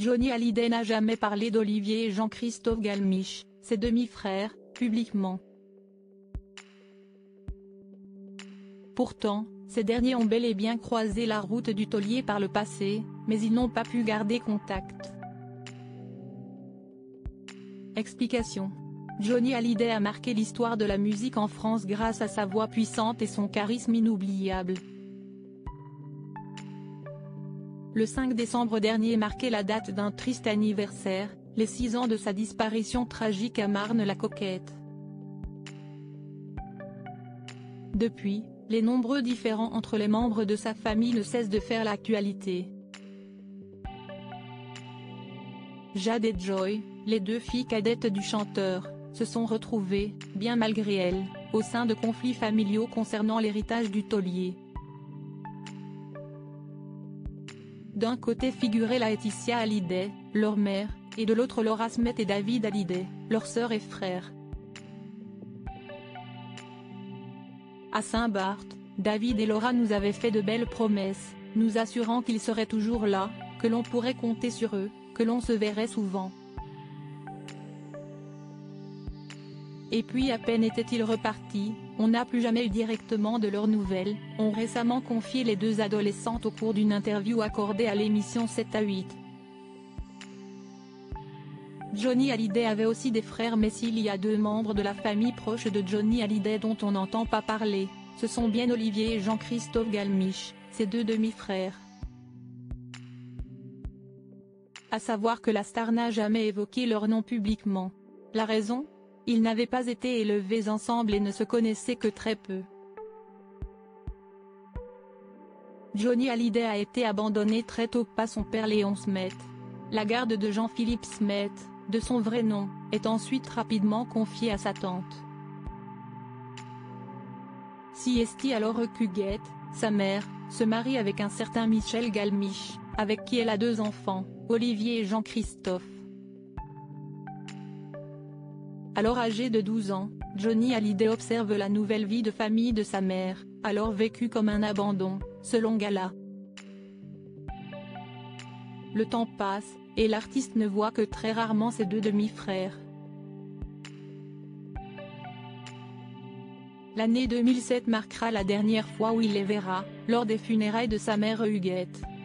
Johnny Hallyday n'a jamais parlé d'Olivier et Jean-Christophe Galmiche, ses demi-frères, publiquement. Pourtant, ces derniers ont bel et bien croisé la route du taulier par le passé, mais ils n'ont pas pu garder contact. Explication. Johnny Hallyday a marqué l'histoire de la musique en France grâce à sa voix puissante et son charisme inoubliable. Le 5 décembre dernier marquait la date d'un triste anniversaire, les 6 ans de sa disparition tragique à Marne-la-Coquette. Depuis, les nombreux différends entre les membres de sa famille ne cessent de faire l'actualité. Jade et Joy, les deux filles cadettes du chanteur, se sont retrouvées, bien malgré elles, au sein de conflits familiaux concernant l'héritage du taulier. D'un côté figurait Laetitia Hallyday, leur mère, et de l'autre Laura Smet et David Hallyday, leur sœur et frère. À Saint-Barth, David et Laura nous avaient fait de belles promesses, nous assurant qu'ils seraient toujours là, que l'on pourrait compter sur eux, que l'on se verrait souvent. Et puis à peine étaient-ils repartis, on n'a plus jamais eu directement de leurs nouvelles, ont récemment confié les deux adolescentes au cours d'une interview accordée à l'émission 7 à 8. Johnny Hallyday avait aussi des frères, mais s'il y a deux membres de la famille proche de Johnny Hallyday dont on n'entend pas parler, ce sont bien Olivier et Jean-Christophe Galmiche, ses deux demi-frères. À savoir que la star n'a jamais évoqué leur nom publiquement. La raison ? Ils n'avaient pas été élevés ensemble et ne se connaissaient que très peu. Johnny Hallyday a été abandonné très tôt par son père Léon Smet. La garde de Jean-Philippe Smet, de son vrai nom, est ensuite rapidement confiée à sa tante. Siesti alors Huguette, sa mère, se marie avec un certain Michel Galmiche, avec qui elle a deux enfants, Olivier et Jean-Christophe. Alors âgé de 12 ans, Johnny Hallyday observe la nouvelle vie de famille de sa mère, alors vécue comme un abandon, selon Gala. Le temps passe, et l'artiste ne voit que très rarement ses deux demi-frères. L'année 2007 marquera la dernière fois où il les verra, lors des funérailles de sa mère Huguette.